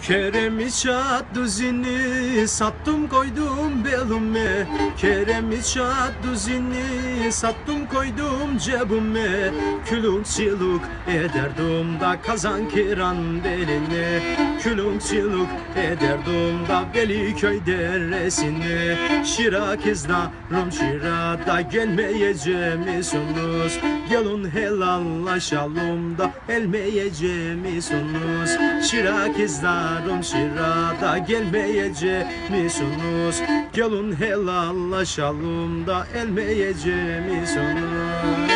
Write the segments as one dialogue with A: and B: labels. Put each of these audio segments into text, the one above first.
A: Kerem'i çattı zini, sattım koydum belime. Kerem'i çattı zini, sattım koydum cebime. Külükçülük ederdim da kazan kiran beline. Külükçülük ederdim da Veliköy deresine. Şirakizda Rum Şira'da gelmeyeceğimisunuz. Gelin helallaşalım da elmeyeceğimisunuz. Şirakizda Rum Şira'da gelmeyeceğimisunuz. Gelin helallaşalım da elmeyeceğimisunuz.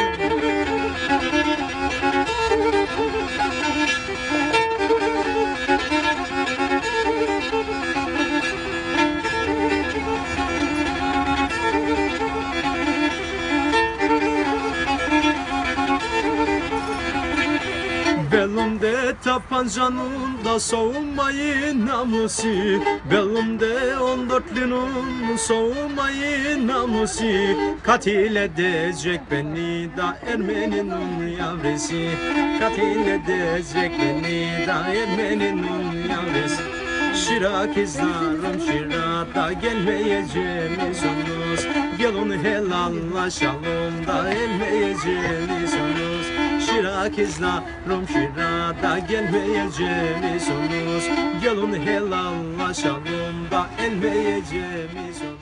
A: Belimde tapancanın da soğumayın namusu. Belimde 14'lünün soğumayın namusu. Katil edecek beni da Ermeninin yavrusu. Katil edecek beni da Ermeninin yavrusu. Şirakizlarım Şira'da gelmeyeceğimisunuz. Gelin helallaşalım da elmeyeceğimisunuz. Şirakizlarım Şira'da gelmeyeceğimisunuz. Gelin helallaşalım da elmeyeceğimisunuz.